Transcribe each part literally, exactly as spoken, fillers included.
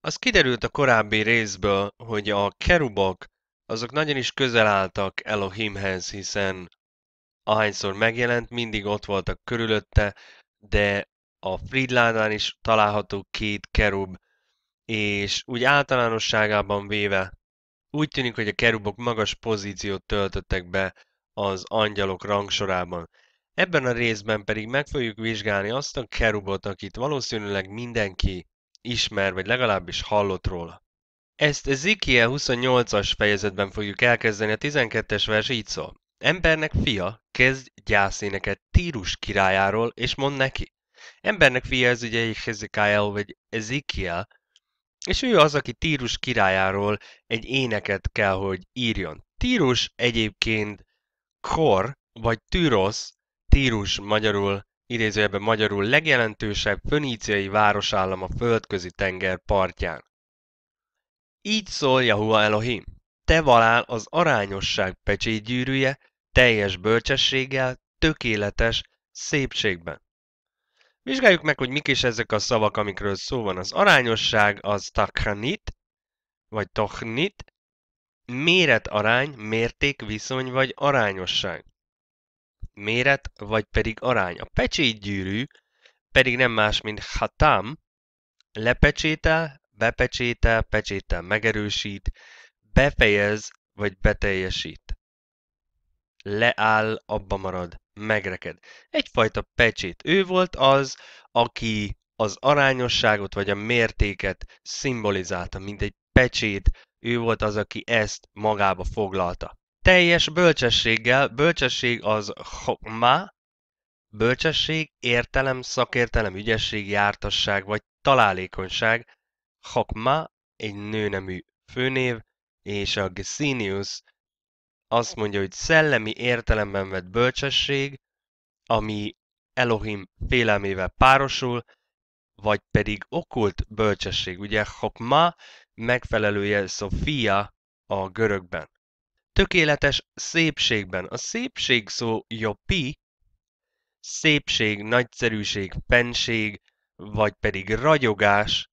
Az kiderült a korábbi részből, hogy a kerubok azok nagyon is közel álltak Elohimhez, hiszen ahányszor megjelent, mindig ott voltak körülötte, de a Fridlánál is található két kerub, és úgy általánosságában véve úgy tűnik, hogy a kerubok magas pozíciót töltöttek be az angyalok rangsorában. Ebben a részben pedig meg fogjuk vizsgálni azt a kerubot, akit valószínűleg mindenki ismer, vagy legalábbis hallott róla. Ezt Ezekiel huszonnyolcas fejezetben fogjuk elkezdeni, a tizenkettes vers így szól. Embernek fia, kezdj gyászéneket Tírus királyáról, és mondd neki. Embernek fia, ez ugye egy Hezekiel vagy Ezekiel, és ő az, aki Tírus királyáról egy éneket kell, hogy írjon. Tírus egyébként Kor, vagy Tyrosz, Tírus magyarul, idézőjelben magyarul legjelentősebb föníciai városállam a földközi tenger partján. Így szól Jahua Elohim. Te valál az arányosság pecsétgyűrűje, teljes bölcsességgel, tökéletes szépségben. Vizsgáljuk meg, hogy mik is ezek a szavak, amikről szó van. Az arányosság az takhanit, vagy tochnit, méret arány, mérték, viszony vagy arányosság. Méret vagy pedig arány. A pecsétgyűrű pedig nem más, mint hatam, lepecsétel, bepecsétel, pecsétel megerősít, befejez vagy beteljesít. Leáll, abba marad, megreked. Egyfajta pecsét. Ő volt az, aki az arányosságot vagy a mértéket szimbolizálta, mint egy pecsét. Ő volt az, aki ezt magába foglalta. Teljes bölcsességgel, bölcsesség az chokma, bölcsesség, értelem, szakértelem, ügyesség, jártasság vagy találékonyság. Chokma egy nőnemű főnév, és a Gesenius azt mondja, hogy szellemi értelemben vett bölcsesség, ami Elohim félelmével párosul, vagy pedig okkult bölcsesség. Ugye Chokma megfelelője Sofia a görögben. Tökéletes szépségben. A szépség szó jopi, szépség, nagyszerűség, fenség, vagy pedig ragyogás,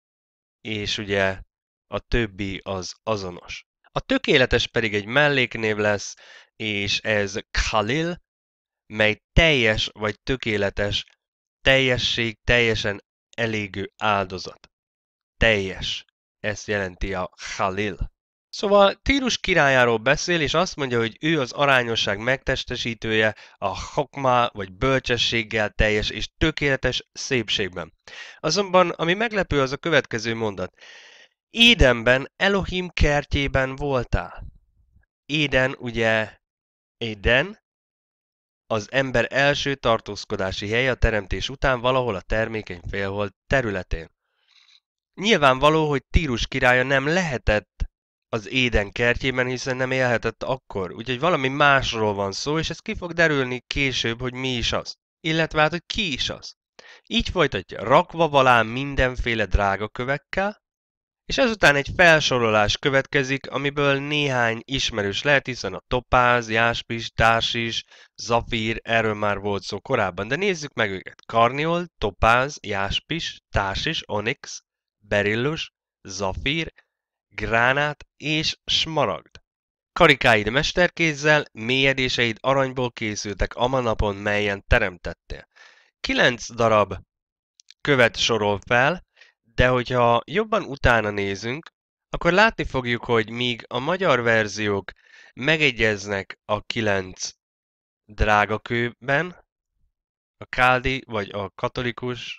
és ugye a többi az azonos. A tökéletes pedig egy melléknév lesz, és ez Khalil, mely teljes vagy tökéletes, teljesség, teljesen elégő áldozat. Teljes. Ezt jelenti a Khalil. Szóval Tírus királyáról beszél, és azt mondja, hogy ő az arányosság megtestesítője, a chokma vagy bölcsességgel teljes és tökéletes szépségben. Azonban, ami meglepő, az a következő mondat. Édenben, Elohim kertjében voltál. Éden, ugye, Éden, az ember első tartózkodási helye a teremtés után valahol a termékeny félhold területén. Nyilvánvaló, hogy Tírus királya nem lehetett az Éden kertjében, hiszen nem élhetett akkor. Úgyhogy valami másról van szó, és ez ki fog derülni később, hogy mi is az. Illetve hát, hogy ki is az. Így folytatja, rakva valám mindenféle drágakövekkel, és ezután egy felsorolás következik, amiből néhány ismerős lehet, hiszen a topáz, jáspis, társis, zafír, erről már volt szó korábban, de nézzük meg őket. Karniol, topáz, jáspis, társis, onyx, berillus, zafír, gránát és smaragd. Karikáid mesterkézzel, mélyedéseid aranyból készültek a napon, melyen teremtettél. Kilenc darab követ sorol fel, de hogyha jobban utána nézünk, akkor látni fogjuk, hogy míg a magyar verziók megegyeznek a kilenc drágakőben, a káldi vagy a katolikus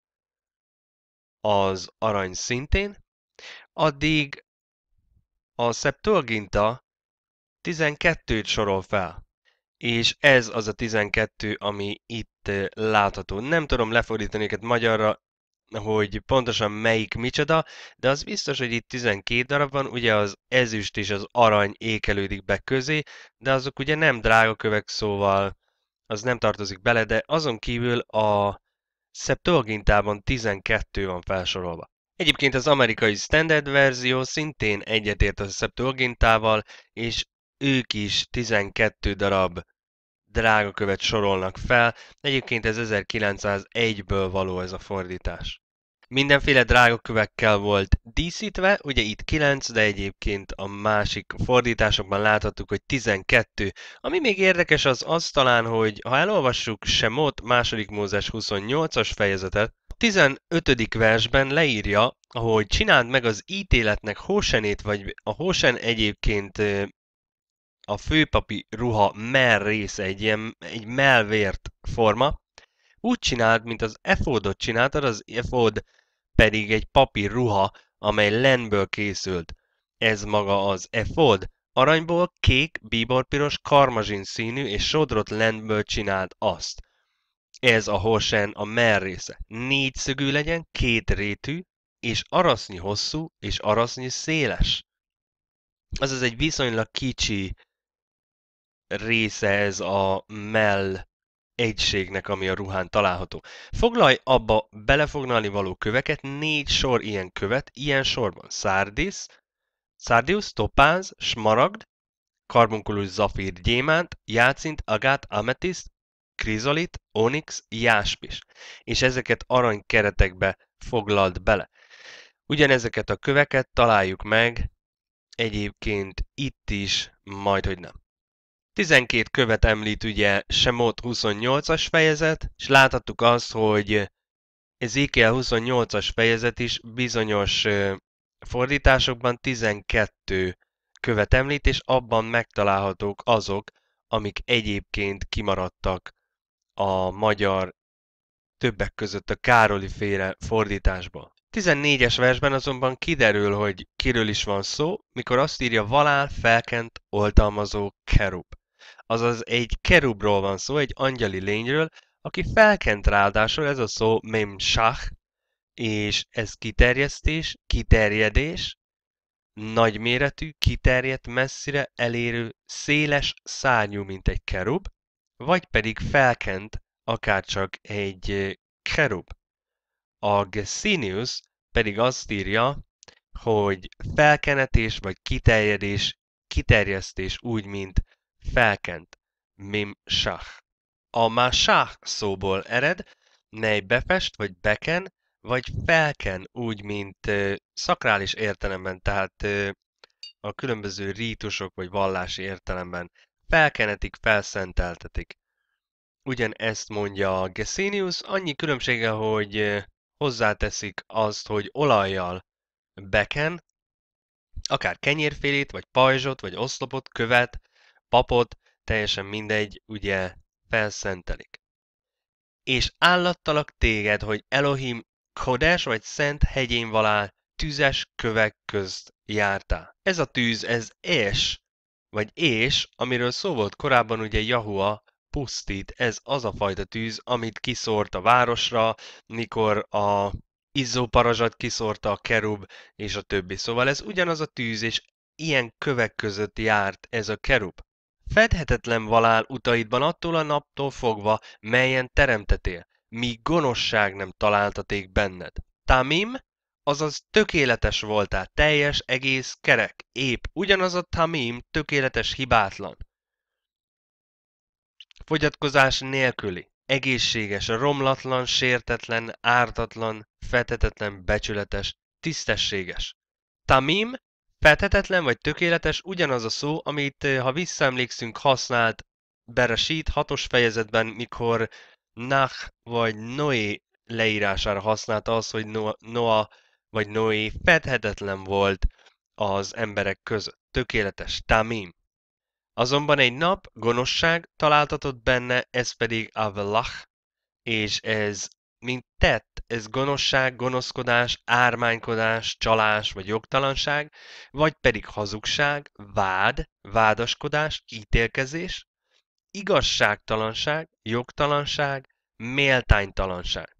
az arany szintén, addig a Septuaginta tizenkettőt sorol fel. És ez az a tizenkettő, ami itt látható. Nem tudom lefordítani őket magyarra, hogy pontosan melyik micsoda, de az biztos, hogy itt tizenkét darab van, ugye az ezüst és az arany ékelődik be közé, de azok ugye nem drága kövek, szóval az nem tartozik bele, de azon kívül a Septuagintában tizenkettő van felsorolva. Egyébként az amerikai standard verzió szintén egyetért a Septuagintával, és ők is tizenkettő darab drágakövet sorolnak fel. Egyébként ez ezerkilencszázegyből való ez a fordítás. Mindenféle drágakövekkel volt díszítve, ugye itt kilenc, de egyébként a másik fordításokban láthattuk, hogy tizenkettő. Ami még érdekes az az talán, hogy ha elolvassuk Semot, második Mózes huszonnyolcas fejezetet, a tizenötödik versben leírja, hogy csináld meg az ítéletnek Hósenét, vagy a Hósen egyébként a főpapi ruha mell része, egy ilyen egy mellvért forma, úgy csináld, mint az efódot csináltad, az efód pedig egy papír ruha, amely lenből készült. Ez maga az efód. Aranyból, kék, bíborpiros, karmazsin színű és sodrott lenből csinált azt. Ez a hósen a mell része. Négyszögű legyen, két rétű, és arasznyi hosszú, és arasznyi széles. Azaz egy viszonylag kicsi része ez a mell egységnek, ami a ruhán található. Foglalj abba belefoglalni való köveket, négy sor ilyen követ, ilyen sorban szárdis, szárdiusz, topáz, smaragd, karbonkulus, zafír, gyémánt, játszint, agát, ametiszt, krizolit, onyx, jáspis. És ezeket aranykeretekbe foglald bele. Ugyanezeket a köveket találjuk meg egyébként itt is, majdhogy nem. tizenkét követ említ ugye Semot huszonnyolcas fejezet, és láthattuk azt, hogy Ezékiel huszonnyolcas fejezet is bizonyos fordításokban tizenkettő követ említ, és abban megtalálhatók azok, amik egyébként kimaradtak a magyar, többek között a Károli féle fordításból. tizennégyes versben azonban kiderül, hogy kiről is van szó, mikor azt írja Valál felkent oltalmazó kerub. Azaz egy kerubról van szó, egy angyali lényről, aki felkent, ráadásul ez a szó memshach, és ez kiterjesztés, kiterjedés, nagyméretű, kiterjedt, messzire elérő, széles szárnyú, mint egy kerub, vagy pedig felkent, akárcsak egy kerub. A Gesenius pedig azt írja, hogy felkenetés vagy kiterjedés, kiterjesztés úgy, mint felkent, mimshach. A másach szóból ered, mely befest, vagy beken, vagy felken, úgy, mint uh, szakrális értelemben, tehát uh, a különböző rítusok, vagy vallási értelemben felkenetik, felszenteltetik. Ugyanezt mondja a Gesenius, annyi különbsége, hogy uh, hozzáteszik azt, hogy olajjal beken, akár kenyérfélét, vagy pajzsot, vagy oszlopot, követ, papot, teljesen mindegy, ugye felszentelik. És állattalak téged, hogy Elohim Kodes vagy Szent hegyén valál, tüzes kövek közt jártál. Ez a tűz, ez és, vagy és, amiről szó volt korábban, ugye Jahua pusztít, ez az a fajta tűz, amit kiszórt a városra, mikor a izzóparazsat kiszórta a kerub, és a többi. Szóval ez ugyanaz a tűz, és ilyen kövek között járt ez a kerub. Fedhetetlen valál utaidban attól a naptól fogva, melyen teremtetél, míg gonoszság nem találtaték benned. Tamim, azaz tökéletes voltál, teljes, egész, kerek, épp, ugyanaz a tamim, tökéletes, hibátlan. Fogyatkozás nélküli, egészséges, romlatlan, sértetlen, ártatlan, fethetetlen, becsületes, tisztességes. Tamim, fethetetlen vagy tökéletes, ugyanaz a szó, amit, ha visszaemlékszünk, használt Bereshit hatos fejezetben, mikor Nach vagy Noé leírására használta az, hogy Noa vagy Noé fethetetlen volt az emberek között. Tökéletes, tamim. Azonban egy nap gonoszság találtatott benne, ez pedig avelach, és ez, mint tett, ez gonoszság, gonoszkodás, ármánykodás, csalás vagy jogtalanság, vagy pedig hazugság, vád, vádaskodás, ítélkezés, igazságtalanság, jogtalanság, méltánytalanság.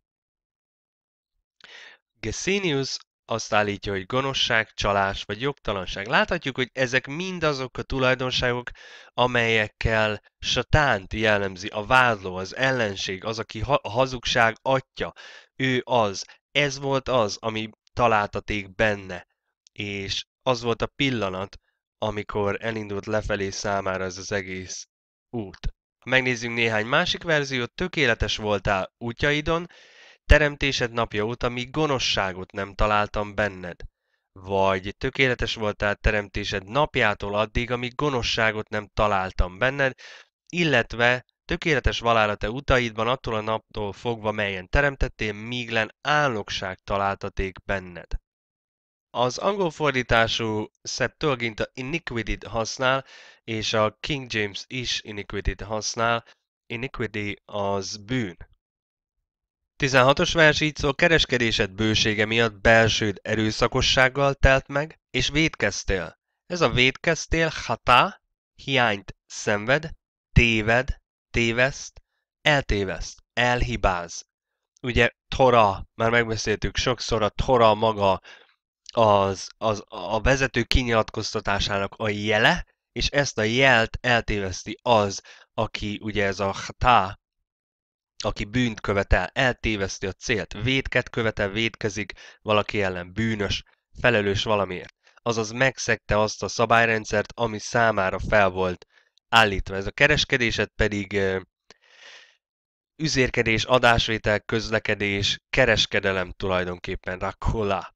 Gesenius azt állítja, hogy gonoszság, csalás vagy jogtalanság. Láthatjuk, hogy ezek mind azok a tulajdonságok, amelyekkel satánt jellemzi, a vádló, az ellenség, az, aki ha- a hazugság atya. Ő az. Ez volt az, ami találtaték benne. És az volt a pillanat, amikor elindult lefelé számára ez az egész út. Ha megnézzünk néhány másik verziót, tökéletes voltál útjaidon, teremtésed napja óta, míg gonoszságot nem találtam benned. Vagy tökéletes voltál teremtésed napjától addig, amíg gonoszságot nem találtam benned, illetve tökéletes valál a te utaidban attól a naptól fogva, melyen teremtettél, míglen álnokság találtaték benned. Az angol fordítású Septuaginta iniquity-t használ, és a King James is iniquity-t használ. Iniquity az bűn. tizenhatos vers így szól, kereskedésed bősége miatt belsőd erőszakossággal telt meg, és vétkeztél. Ez a vétkeztél, hatá, hiányt szenved, téved, téveszt, eltéveszt, elhibáz. Ugye Tora, már megbeszéltük sokszor, a Tora maga az, az a vezető kinyilatkoztatásának a jele, és ezt a jelt eltéveszti az, aki ugye ez a hatá, aki bűnt követel, eltéveszti a célt, vétket követel, vétkezik valaki ellen, bűnös, felelős valamiért. Azaz megszegte azt a szabályrendszert, ami számára fel volt állítva. Ez a kereskedésed pedig uh, üzérkedés, adásvétel, közlekedés, kereskedelem tulajdonképpen, rakola.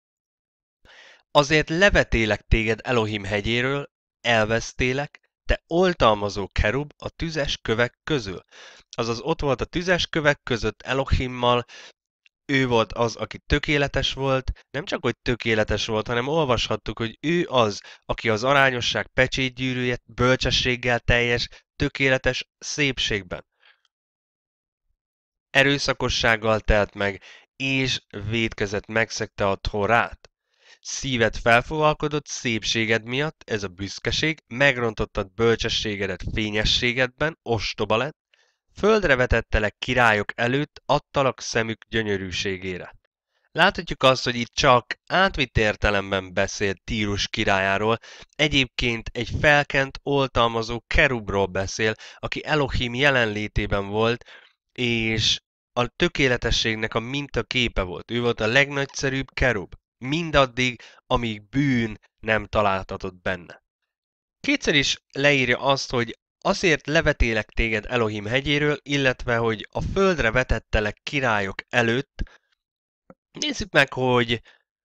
Azért levetélek téged Elohim hegyéről, elvesztélek, te oltalmazó kerub a tüzes kövek közül. Azaz ott volt a tüzes kövek között Elohimmal, ő volt az, aki tökéletes volt, nem csak, hogy tökéletes volt, hanem olvashattuk, hogy ő az, aki az arányosság pecsétgyűrűje, bölcsességgel teljes, tökéletes szépségben. Erőszakossággal telt meg, és vétkezett, megszegte a Tórát. Szíved felfogalkodott szépséged miatt, ez a büszkeség, megrontottad bölcsességedet fényességedben, ostoba lett, földre vetettelek királyok előtt, adtalak szemük gyönyörűségére. Láthatjuk azt, hogy itt csak átvitt értelemben beszél Tírus királyáról, egyébként egy felkent, oltalmazó kerubról beszél, aki Elohim jelenlétében volt, és a tökéletességnek a mintaképe volt. Ő volt a legnagyszerűbb kerub. Mindaddig, amíg bűn nem találtatott benne. Kétszer is leírja azt, hogy azért levetélek téged Elohim hegyéről, illetve, hogy a földre vetettelek királyok előtt. Nézzük meg, hogy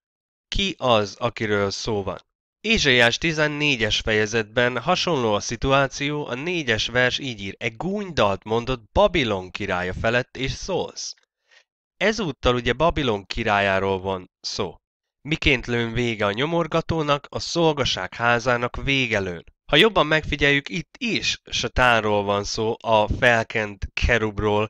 ki az, akiről szó van. Ézsaiás tizennégyes fejezetben hasonló a szituáció, a négyes vers így ír. Egy gúnydalt mondott Babilon királya felett, és szólsz. Ezúttal ugye Babilon királyáról van szó. Miként lőn vége a nyomorgatónak, a szolgaság házának vége lőn. Ha jobban megfigyeljük, itt is Satánról van szó, a felkent kerubról,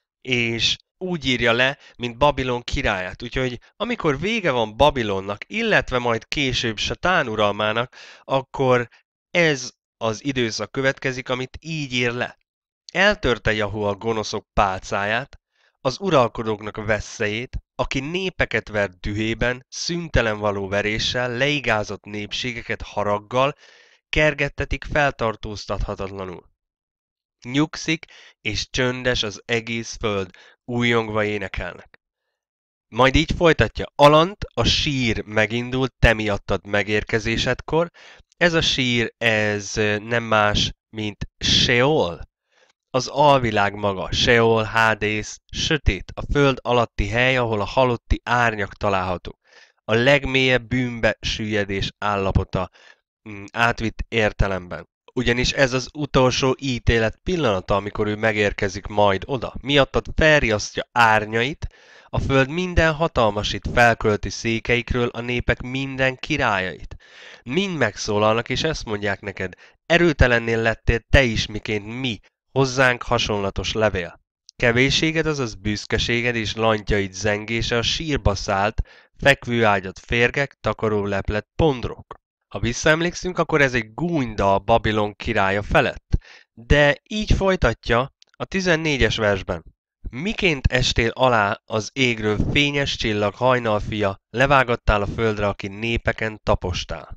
és úgy írja le, mint Babilon királyát. Úgyhogy amikor vége van Babilonnak, illetve majd később Satán uralmának, akkor ez az időszak következik, amit így ír le. Eltörte Jahu a gonoszok pálcáját, az uralkodóknak a veszélyét, aki népeket vert dühében, szüntelen való veréssel, leigázott népségeket haraggal, kergettetik feltartóztathatatlanul. Nyugszik és csöndes az egész föld, újjongva énekelnek. Majd így folytatja, alant a sír megindult te miattad megérkezésedkor, ez a sír, ez nem más, mint Seol. Az alvilág maga, Seol, Hádész, sötét, a föld alatti hely, ahol a halotti árnyak található. A legmélyebb bűnbe süllyedés állapota mm, átvitt értelemben. Ugyanis ez az utolsó ítélet pillanata, amikor ő megérkezik majd oda. Miattad felriasztja árnyait, a föld minden hatalmasít felkölti székeikről a népek minden királyait. Mind megszólalnak, és ezt mondják neked, erőtelennél lettél te is, miként mi, hozzánk hasonlatos levél. Kevésséged, azaz büszkeséged és lantjaid zengése a sírba szállt, fekvőágyat férgek, takaró leplet pondrok. Ha visszaemlékszünk, akkor ez egy gúnydal Babilon királya felett. De így folytatja a tizennégyes versben. Miként estél alá az égről fényes csillag hajnalfia, levágattál a földre, aki népeken tapostál.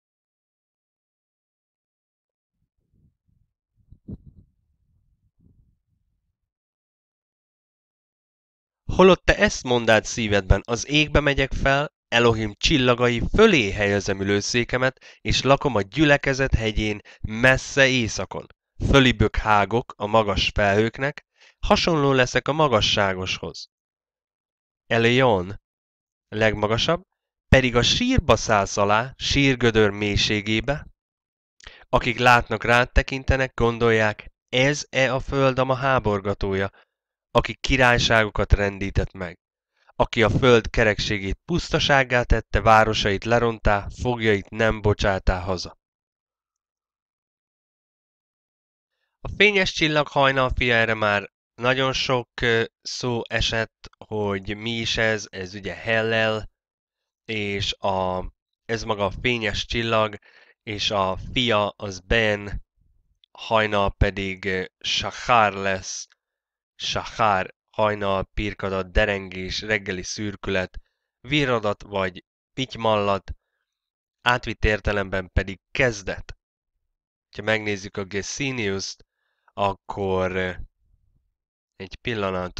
Holott te ezt mondád szívedben, az égbe megyek fel, Elohim csillagai fölé helyezem ülőszékemet, és lakom a gyülekezet hegyén, messze északon. Fölibök hágok a magas felhőknek, hasonló leszek a magasságoshoz. Elyon, legmagasabb, pedig a sírba szállsz alá, sírgödör mélységébe, akik látnak rád tekintenek, gondolják, ez-e a föld a ma háborgatója, aki királyságokat rendített meg, aki a föld kerekségét pusztasággá tette, városait lerontá, foglyait nem bocsátá haza. A fényes csillag hajnalfia, erre már nagyon sok szó esett, hogy mi is ez, ez ugye Hellel, és a, ez maga a fényes csillag, és a fia az Ben, hajnal pedig Shachar lesz, Shachar, hajnal, pirkadat, derengés, reggeli szürkület, virradat vagy pitymallat, átvitt értelemben pedig kezdet. Ha megnézzük a Gesenius-t, akkor egy pillanat,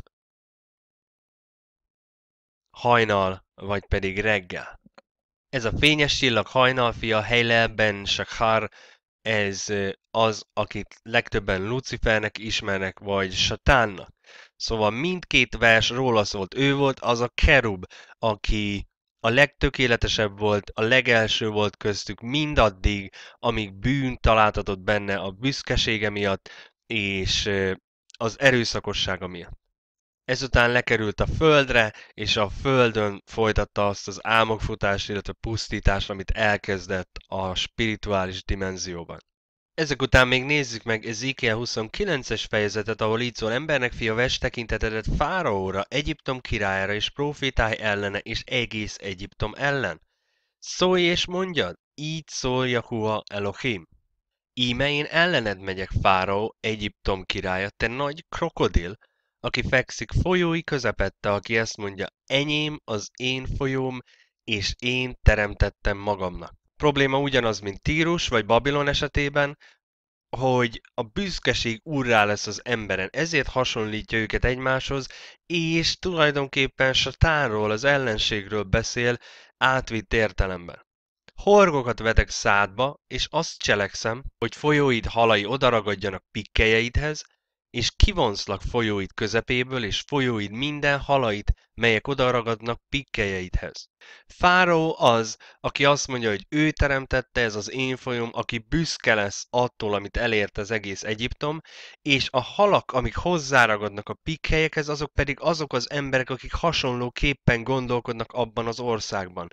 hajnal, vagy pedig reggel. Ez a fényes csillag hajnalfia, Hellelben, Shachar, ez az, akit legtöbben Lucifernek ismernek, vagy Satánnak. Szóval mindkét vers róla szólt. Ő volt az a kerub, aki a legtökéletesebb volt, a legelső volt köztük mindaddig, amíg bűn találtatott benne a büszkesége miatt, és az erőszakossága miatt. Ezután lekerült a földre, és a földön folytatta azt az álmokfutást, illetve pusztítást, amit elkezdett a spirituális dimenzióban. Ezek után még nézzük meg Ezékiel huszonkilences fejezetet, ahol így szól: embernek fia, vess tekintetedet Fáraóra, Egyiptom királyára, és profétálj ellene, és egész Egyiptom ellen. Szólj és mondjad, így szól Jahua Elohim. Íme én ellened megyek, Fáraó, Egyiptom királya, te nagy krokodil, aki fekszik folyói közepette, aki ezt mondja, enyém az én folyóm, és én teremtettem magamnak. Probléma ugyanaz, mint Tírus vagy Babilon esetében, hogy a büszkeség urrá lesz az emberen, ezért hasonlítja őket egymáshoz, és tulajdonképpen Satánról, az ellenségről beszél átvitt értelemben. Horgokat vetek szádba, és azt cselekszem, hogy folyóid halai odaragadjanak pikkelyeidhez, és kivonszlak folyóid közepéből, és folyóid minden halait, melyek odaragadnak pikkelyeidhez. Fáraó az, aki azt mondja, hogy ő teremtette, ez az én folyóm, aki büszke lesz attól, amit elért az egész Egyiptom, és a halak, amik hozzáragadnak a pikkhelyekhez, azok pedig azok az emberek, akik hasonlóképpen gondolkodnak abban az országban.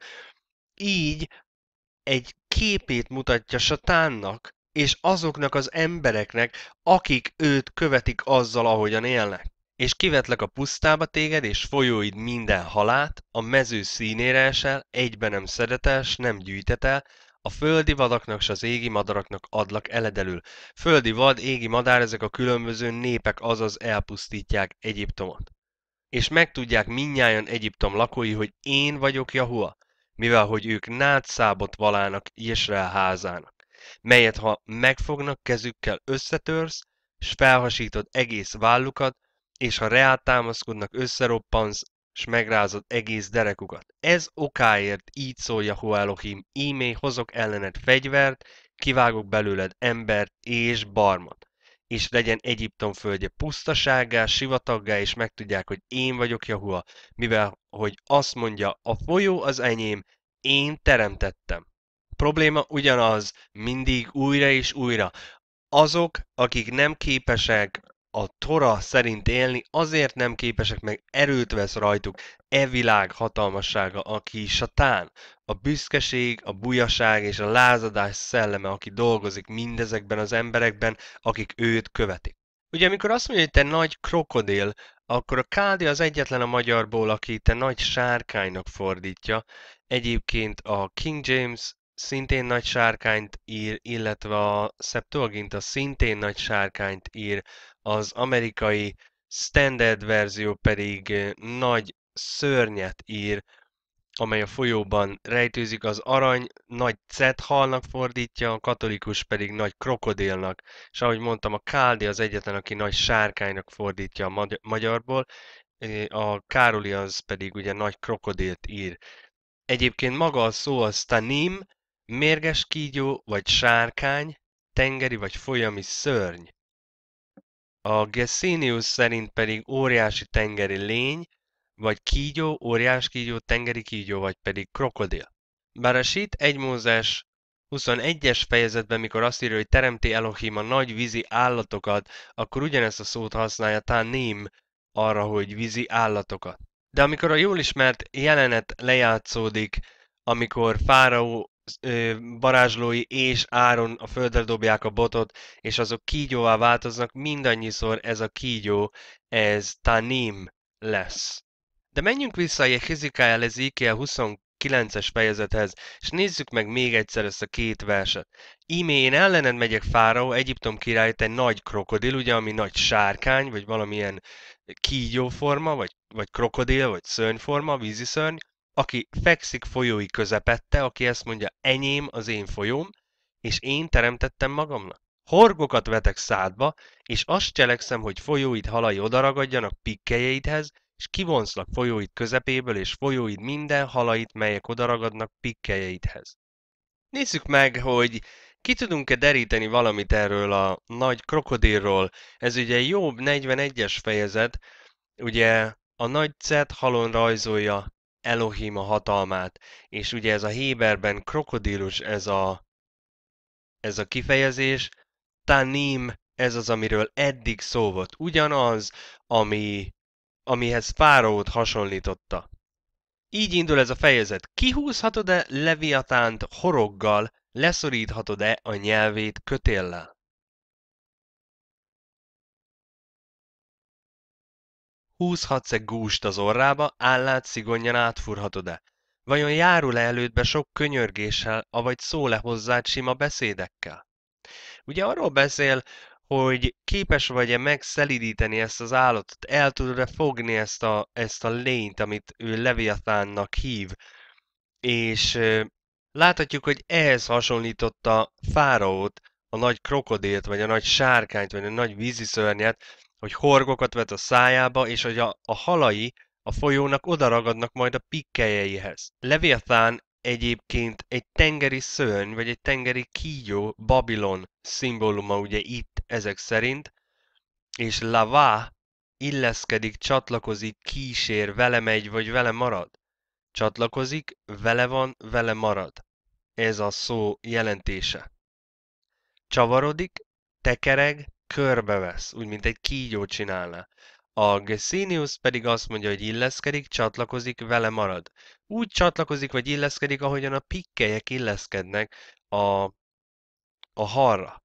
Így egy képét mutatja Satánnak, és azoknak az embereknek, akik őt követik azzal, ahogyan élnek. És kivetlek a pusztába téged, és folyóid minden halát, a mező színére esel, egybe nem szedetel, s nem gyűjtetel, a földi vadaknak s az égi madaraknak adlak eledelül. Földi vad, égi madár, ezek a különböző népek, azaz elpusztítják Egyiptomot. És megtudják mindnyájan Egyiptom lakói, hogy én vagyok Jahua, mivel hogy ők nátszábot valának Jesreel házának, melyet ha megfognak kezükkel összetörsz, s felhasítod egész vállukat, és ha reát támaszkodnak, összeroppansz, s megrázod egész derekukat. Ez okáért így szól Jahua Elohim, ímé hozok ellened fegyvert, kivágok belőled embert és barmot, és legyen Egyiptom földje pusztasággá, sivataggá, és megtudják, hogy én vagyok Jahua, mivel hogy azt mondja, a folyó az enyém, én teremtettem. A probléma ugyanaz, mindig újra és újra. Azok, akik nem képesek a Tora szerint élni, azért nem képesek, meg erőt vesz rajtuk e világ hatalmassága, aki Satán, a büszkeség, a bujaság és a lázadás szelleme, aki dolgozik mindezekben az emberekben, akik őt követik. Ugye amikor azt mondja, hogy te nagy krokodil, akkor a Kádi az egyetlen a magyarból, aki te nagy sárkánynak fordítja. Egyébként a King James szintén nagy sárkányt ír, illetve a Septuaginta szintén nagy sárkányt ír, az amerikai standard verzió pedig nagy szörnyet ír, amely a folyóban rejtőzik, az arany nagy cethalnak fordítja, a katolikus pedig nagy krokodilnak, és ahogy mondtam, a Káldi az egyetlen, aki nagy sárkánynak fordítja a magyarból, a Károli az pedig ugye nagy krokodilt ír. Egyébként maga a szó az tanim, mérges kígyó vagy sárkány, tengeri vagy folyami szörny. A Gesenius szerint pedig óriási tengeri lény, vagy kígyó, óriás kígyó, tengeri kígyó, vagy pedig krokodil. Bereshit egy Mózes huszonegyes fejezetben, mikor azt írja, hogy teremti Elohim a nagy vízi állatokat, akkor ugyanezt a szót használja Tanim arra, hogy vízi állatokat. De amikor a jól ismert jelenet lejátszódik, amikor Fáraó varázslói és Áron a földre dobják a botot, és azok kígyóvá változnak, mindannyiszor ez a kígyó, ez Tanim lesz. De menjünk vissza a Jehizikáel Ezékiel huszonkilences fejezethez, és nézzük meg még egyszer ezt a két verset. Íme én ellened megyek, Fáraó, Egyiptom király, te nagy krokodil, ugye, ami nagy sárkány, vagy valamilyen kígyóforma, vagy, vagy krokodil, vagy szörnyforma, víziszörny, aki fekszik folyói közepette, aki ezt mondja, enyém az én folyóm, és én teremtettem magamnak. Horgokat vetek szádba, és azt cselekszem, hogy folyóid halai odaragadjanak pikkelyeidhez, és kivonszlak folyóid közepéből, és folyóid minden halait, melyek odaragadnak pikkelyeidhez. Nézzük meg, hogy ki tudunk-e deríteni valamit erről a nagy krokodilról. Ez ugye Jobb negyvenegyes fejezet, ugye a nagy cet halon rajzolja Elohim a hatalmát, és ugye ez a héberben krokodilus ez a, ez a kifejezés, Tanim, ez az, amiről eddig szó volt. Ugyanaz, ami, amihez Fáraót hasonlította. Így indul ez a fejezet. Kihúzhatod-e Leviatánt horoggal, leszoríthatod-e a nyelvét kötéllel? Húzhatsz-e gúst az orrába, állát szigonnyal átfúrhatod-e? Vajon járul-e elődbe sok könyörgéssel, avagy szól-e hozzád sima beszédekkel? Ugye arról beszél, hogy képes vagy-e megszelidíteni ezt az állatot, el tudod-e fogni ezt a, ezt a lényt, amit ő Leviatánnak hív, és euh, láthatjuk, hogy ehhez hasonlította Fáraót, a nagy krokodilt, vagy a nagy sárkányt, vagy a nagy víziszörnyet, hogy horgokat vet a szájába, és hogy a, a halai a folyónak odaragadnak majd a pikkelyeihez. Leviatán egyébként egy tengeri szörny, vagy egy tengeri kígyó, Babilon szimbóluma ugye itt ezek szerint, és Lavá illeszkedik, csatlakozik, kísér, vele megy, vagy vele marad. Csatlakozik, vele van, vele marad. Ez a szó jelentése. Csavarodik, tekereg, körbevesz, úgy, mint egy kígyó csinálna. A Gesenius pedig azt mondja, hogy illeszkedik, csatlakozik, vele marad. Úgy csatlakozik, vagy illeszkedik, ahogyan a pikkelyek illeszkednek a, a halra.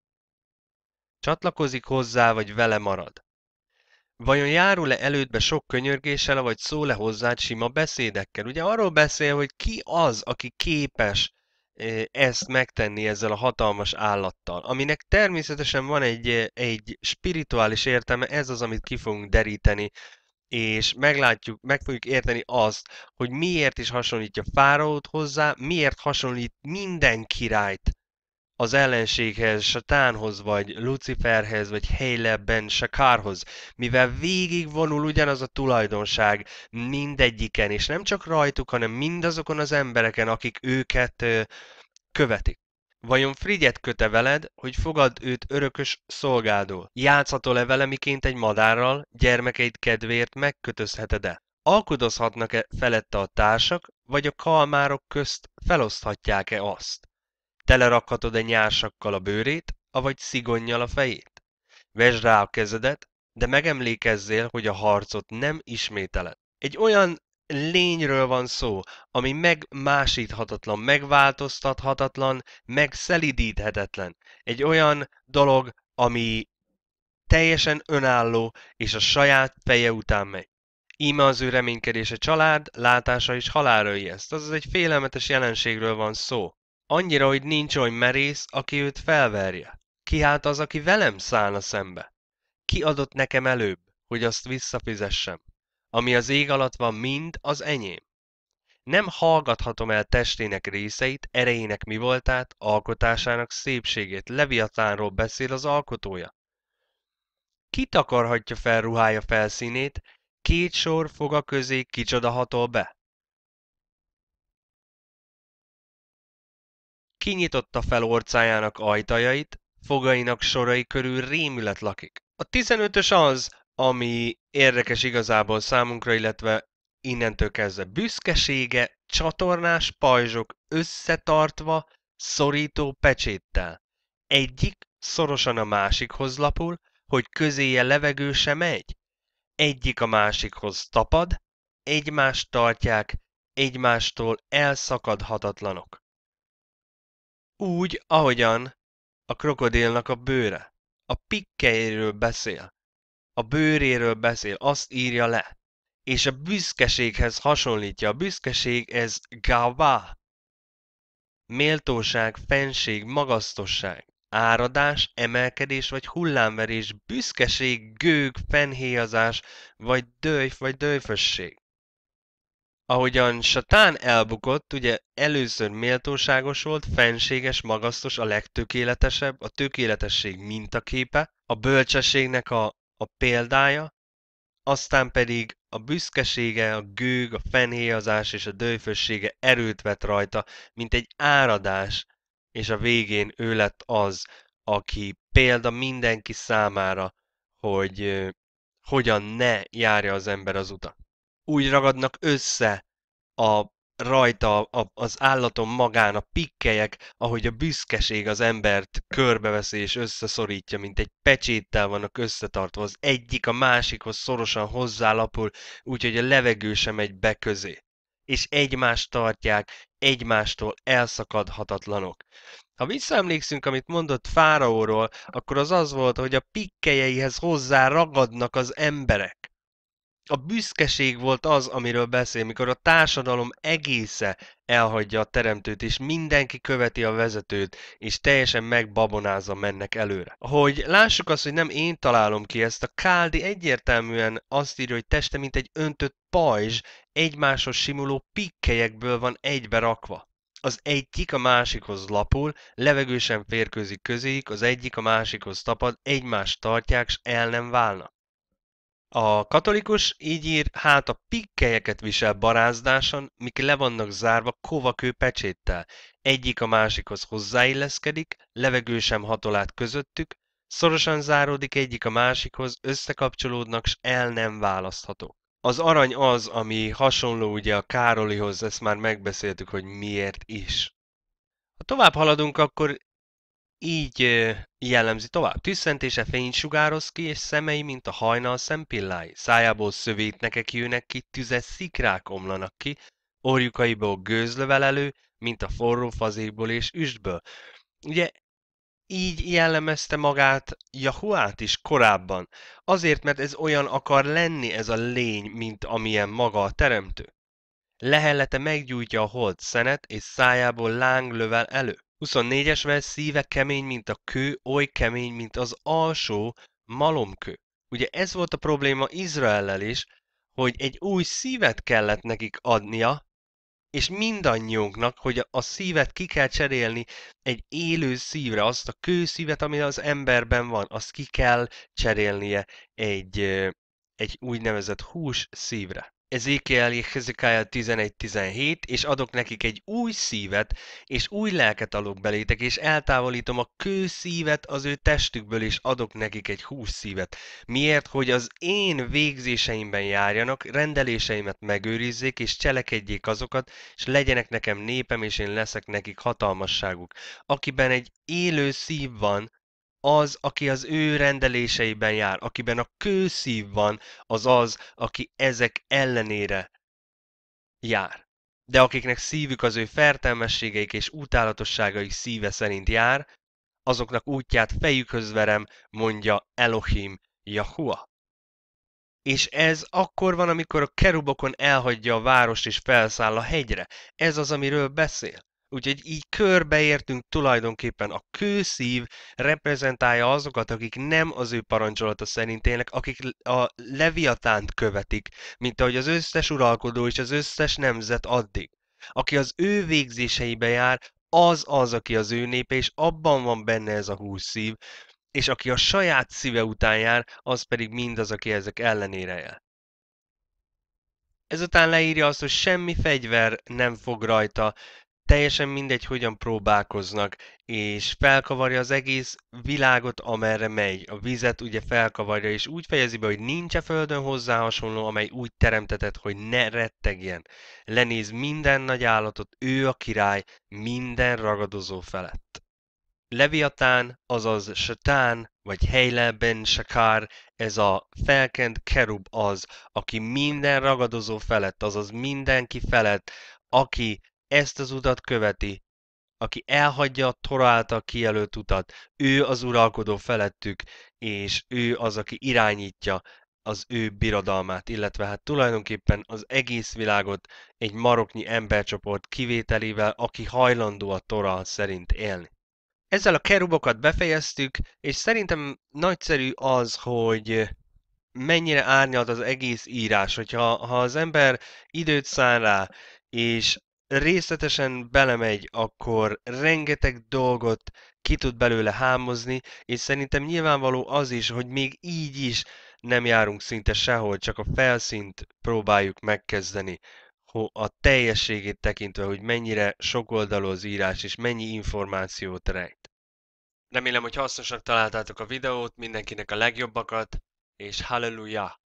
Csatlakozik hozzá, vagy vele marad. Vajon járul-e elődbe sok könyörgéssel, vagy szól-e hozzád sima beszédekkel? Ugye arról beszél, hogy ki az, aki képes ezt megtenni ezzel a hatalmas állattal, aminek természetesen van egy, egy spirituális értelme, ez az, amit ki fogunk deríteni, és meglátjuk, meg fogjuk érteni azt, hogy miért is hasonlítja Fáraót hozzá, miért hasonlít minden királyt az ellenséghez, Satánhoz, vagy Luciferhez, vagy Hejle ben Sakárhoz, mivel végigvonul ugyanaz a tulajdonság mindegyiken, és nem csak rajtuk, hanem mindazokon az embereken, akik őket ö, követik. Vajon Frigyet köte veled, hogy fogad őt örökös szolgádól? Játszhatol-e vele, miként egy madárral, gyermekeid kedvéért megkötözheted-e? Alkudozhatnak-e felette a társak, vagy a kalmárok közt feloszthatják-e azt? Telerakhatod-e nyársakkal a bőrét, avagy szigonnyal a fejét? Vesd rá a kezedet, de megemlékezzél, hogy a harcot nem ismételed. Egy olyan lényről van szó, ami megmásíthatatlan, megváltoztathatatlan, megszelidíthetetlen. Egy olyan dolog, ami teljesen önálló, és a saját feje után megy. Íme az ő reménykedése család, látása és halálra ijeszt. Azaz egy félelmetes jelenségről van szó. Annyira, hogy nincs olyan merész, aki őt felverje. Ki hát az, aki velem szállna szembe? Ki adott nekem előbb, hogy azt visszafizessem? Ami az ég alatt van, mind az enyém. Nem hallgathatom el testének részeit, erejének mi voltát, alkotásának szépségét. Leviatánról beszél az alkotója. Ki takarhatja fel ruhája felszínét, két sor foga közé kicsoda hatol be? Kinyitotta fel orcájának ajtajait, fogainak sorai körül rémület lakik. A tizenötös az, ami érdekes igazából számunkra, illetve innentől kezdve büszkesége, csatornás pajzsok összetartva, szorító pecséttel. Egyik szorosan a másikhoz lapul, hogy közéje levegő se megy. Egyik a másikhoz tapad, egymást tartják, egymástól elszakadhatatlanok. Úgy, ahogyan a krokodilnak a bőre. A pikkelyéről beszél. A bőréről beszél, azt írja le. És a büszkeséghez hasonlítja. A büszkeség ez gava. Méltóság, fenség, magasztosság. Áradás, emelkedés vagy hullámverés, büszkeség, gőg, fennhéjazás, vagy döjf vagy döjfösség. Ahogyan Satán elbukott, ugye először méltóságos volt, fenséges, magasztos, a legtökéletesebb, a tökéletesség mintaképe, a bölcsességnek a, a példája, aztán pedig a büszkesége, a gőg, a fennhéjazás és a döjfössége erőt vett rajta, mint egy áradás, és a végén ő lett az, aki példa mindenki számára, hogy uh, hogyan ne járja az ember az utat. Úgy ragadnak össze a rajta a, az állaton magán a pikkelyek, ahogy a büszkeség az embert körbeveszi és összeszorítja, mint egy pecséttel vannak összetartva, az egyik a másikhoz szorosan hozzálapul, úgyhogy a levegő sem megy be közé. És egymást tartják, egymástól elszakadhatatlanok. Ha visszaemlékszünk, amit mondott Fáraóról, akkor az az volt, hogy a pikkelyeihez hozzá ragadnak az emberek. A büszkeség volt az, amiről beszél, mikor a társadalom egésze elhagyja a teremtőt, és mindenki követi a vezetőt, és teljesen megbabonázva mennek előre. Hogy lássuk azt, hogy nem én találom ki ezt, a Káldi egyértelműen azt írja, hogy teste, mint egy öntött pajzs, egymáshoz simuló pikkelyekből van egybe rakva. Az egyik a másikhoz lapul, levegő sem férkőzik közéjük, az egyik a másikhoz tapad, egymást tartják, s el nem válnak. A katolikus így ír, hát a pikkelyeket visel barázdáson, mik le vannak zárva kovakő pecséttel. Egyik a másikhoz hozzáilleszkedik, levegő sem hatol át közöttük, szorosan záródik egyik a másikhoz, összekapcsolódnak, s el nem választható. Az arany az, ami hasonló ugye a Károlihoz, ezt már megbeszéltük, hogy miért is. Ha tovább haladunk, akkor így jellemzi tovább. Tüsszentése fényt sugároz ki, és szemei, mint a hajnal szempillái. Szájából szövétnekek jönnek ki, tüzes szikrák omlanak ki, orjukaiból gőzlövel elő, mint a forró fazékból és üstből. Ugye így jellemezte magát Jahuát is korábban. Azért, mert ez olyan akar lenni ez a lény, mint amilyen maga a teremtő. Lehellete meggyújtja a hold szenet, és szájából láng lövel elő. huszonnégyes vers, szíve kemény, mint a kő, oly kemény, mint az alsó malomkő. Ugye ez volt a probléma Izraellel is, hogy egy új szívet kellett nekik adnia, és mindannyiunknak, hogy a szívet ki kell cserélni egy élő szívre, azt a kőszívet, ami az emberben van, azt ki kell cserélnie egy, egy úgynevezett hús szívre. Ezékiel Hezekiel tizenegy tizenhét, és adok nekik egy új szívet, és új lelket adok belétek, és eltávolítom a kőszívet az ő testükből, és adok nekik egy hús szívet. Miért? Hogy az én végzéseimben járjanak, rendeléseimet megőrizzék, és cselekedjék azokat, és legyenek nekem népem, és én leszek nekik hatalmasságuk. Akiben egy élő szív van, az, aki az ő rendeléseiben jár, akiben a kőszív van, az az, aki ezek ellenére jár. De akiknek szívük az ő fertelmességeik és utálatosságaik szíve szerint jár, azoknak útját fejükhöz verem, mondja Elohim Jahua. És ez akkor van, amikor a kerubokon elhagyja a várost és felszáll a hegyre. Ez az, amiről beszél. Úgyhogy így körbeértünk tulajdonképpen. A kőszív reprezentálja azokat, akik nem az ő parancsolata szerint élnek, akik a Leviatánt követik, mint ahogy az összes uralkodó és az összes nemzet addig. Aki az ő végzéseibe jár, az az, aki az ő népe, és abban van benne ez a hús szív, és aki a saját szíve után jár, az pedig mindaz, aki ezek ellenére jár. Ezután leírja azt, hogy semmi fegyver nem fog rajta Teljesen mindegy, hogyan próbálkoznak, és felkavarja az egész világot, amerre megy. A vizet ugye felkavarja, és úgy fejezi be, hogy nincs a földön hozzá hasonló, amely úgy teremtetett, hogy ne rettegjen. Lenéz minden nagy állatot, ő a király minden ragadozó felett. Leviatán, azaz Satán, vagy Heile ben Shakar, ez a felkent kerub az, aki minden ragadozó felett, azaz mindenki felett, aki ezt az utat követi, aki elhagyja a Tora által kijelölt utat, ő az uralkodó felettük, és ő az, aki irányítja az ő birodalmát, illetve hát tulajdonképpen az egész világot egy maroknyi embercsoport kivételével, aki hajlandó a Tora szerint élni. Ezzel a kerubokat befejeztük, és szerintem nagyszerű az, hogy mennyire árnyalt az egész írás, hogyha ha az ember időt szán rá, és részletesen belemegy, akkor rengeteg dolgot ki tud belőle hámozni, és szerintem nyilvánvaló az is, hogy még így is nem járunk szinte sehol, csak a felszínt próbáljuk megkezdeni, a teljességét tekintve, hogy mennyire sokoldalú az írás, és mennyi információt rejt. Remélem, hogy hasznosak találtátok a videót, mindenkinek a legjobbakat, és halleluja!